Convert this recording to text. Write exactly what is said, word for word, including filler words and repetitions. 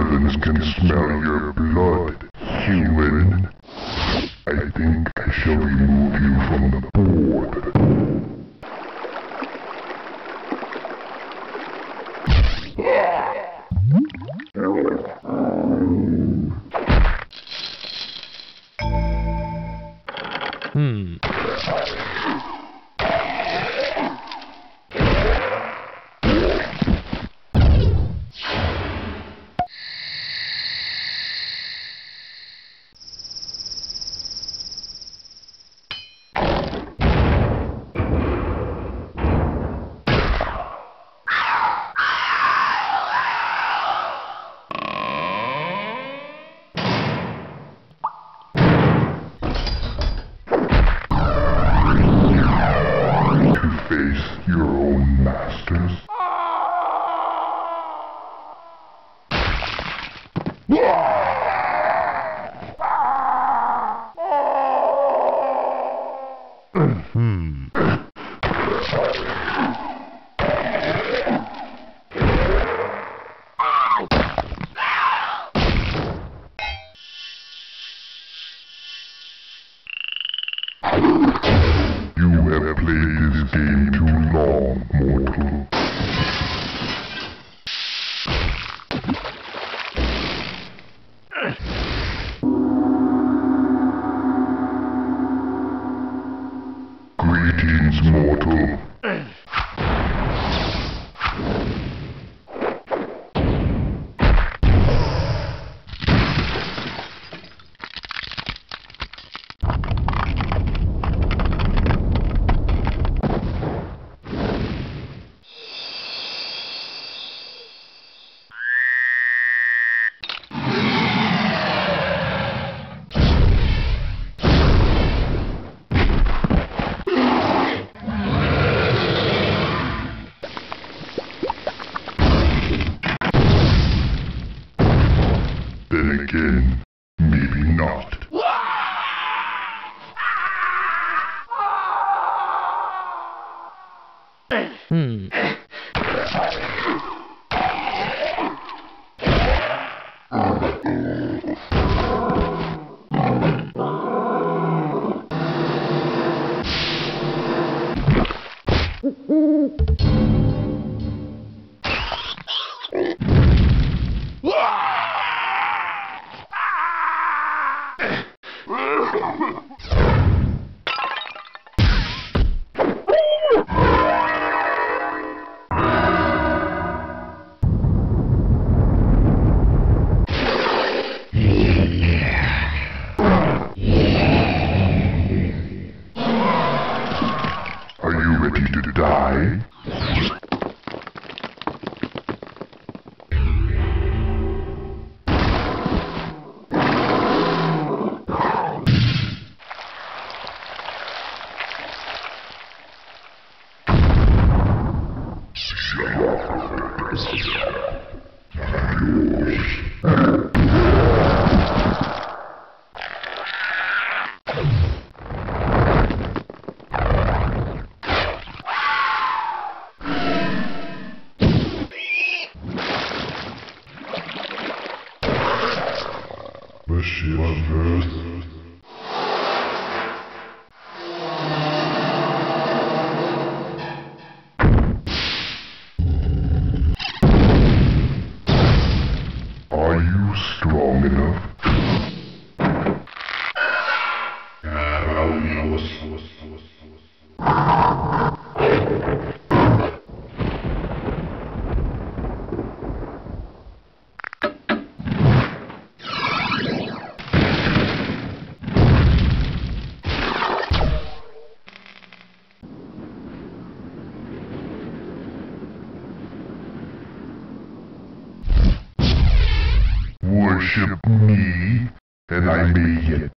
villains can smell your blood, human. I think I shall remove you from the board. Hmm. Face your own masters. Hmm. You have played this game too long, mortal. Greetings, mortal. Then again, maybe not. Hmm. Are you ready to die? The ship first. Are you strong enough? Worship me, and I may yet